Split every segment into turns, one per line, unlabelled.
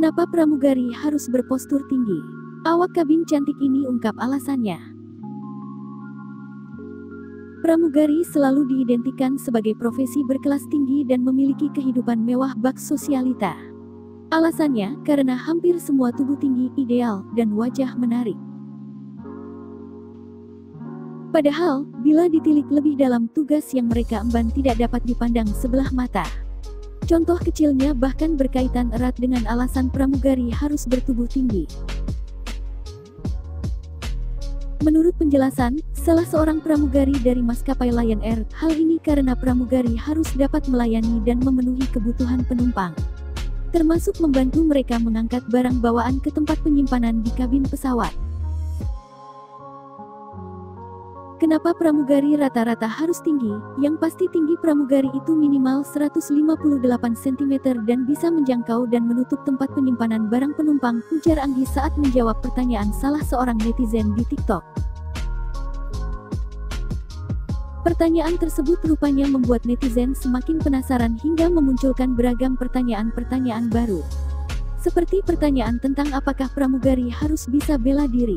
Kenapa pramugari harus berpostur tinggi? Awak kabin cantik ini ungkap alasannya. Pramugari selalu diidentikan sebagai profesi berkelas tinggi dan memiliki kehidupan mewah bak sosialita. Alasannya, karena hampir semua tubuh tinggi, ideal, dan wajah menarik. Padahal, bila ditilik lebih dalam, tugas yang mereka emban tidak dapat dipandang sebelah mata. Contoh kecilnya bahkan berkaitan erat dengan alasan pramugari harus bertubuh tinggi. Menurut penjelasan salah seorang pramugari dari maskapai Lion Air, hal ini karena pramugari harus dapat melayani dan memenuhi kebutuhan penumpang, termasuk membantu mereka mengangkat barang bawaan ke tempat penyimpanan di kabin pesawat. Kenapa pramugari rata-rata harus tinggi? Yang pasti tinggi pramugari itu minimal 158 cm dan bisa menjangkau dan menutup tempat penyimpanan barang penumpang, ujar Anggi saat menjawab pertanyaan salah seorang netizen di TikTok. Pertanyaan tersebut rupanya membuat netizen semakin penasaran hingga memunculkan beragam pertanyaan-pertanyaan baru. Seperti pertanyaan tentang apakah pramugari harus bisa bela diri.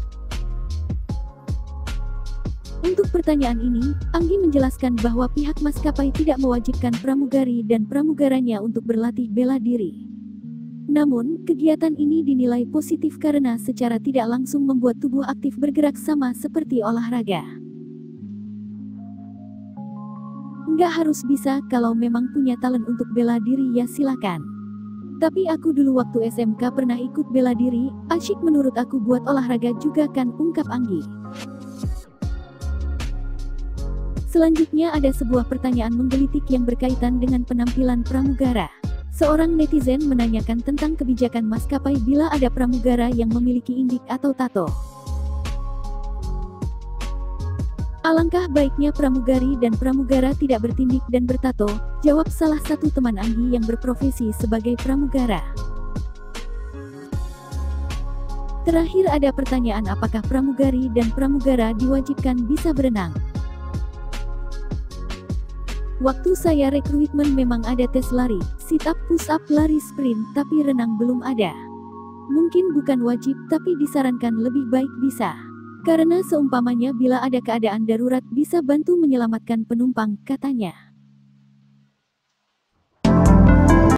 Untuk pertanyaan ini, Anggi menjelaskan bahwa pihak maskapai tidak mewajibkan pramugari dan pramugaranya untuk berlatih bela diri. Namun, kegiatan ini dinilai positif karena secara tidak langsung membuat tubuh aktif bergerak sama seperti olahraga. Nggak harus bisa, kalau memang punya talent untuk bela diri ya silakan. Tapi aku dulu waktu SMK pernah ikut bela diri, asyik menurut aku buat olahraga juga kan, ungkap Anggi. Selanjutnya ada sebuah pertanyaan menggelitik yang berkaitan dengan penampilan pramugara. Seorang netizen menanyakan tentang kebijakan maskapai bila ada pramugara yang memiliki indik atau tato. Alangkah baiknya pramugari dan pramugara tidak bertindik dan bertato, jawab salah satu teman Anggi yang berprofesi sebagai pramugara. Terakhir ada pertanyaan apakah pramugari dan pramugara diwajibkan bisa berenang. Waktu saya rekrutmen memang ada tes lari, sit up, push up, lari sprint, tapi renang belum ada. Mungkin bukan wajib, tapi disarankan lebih baik bisa. Karena seumpamanya bila ada keadaan darurat bisa bantu menyelamatkan penumpang, katanya.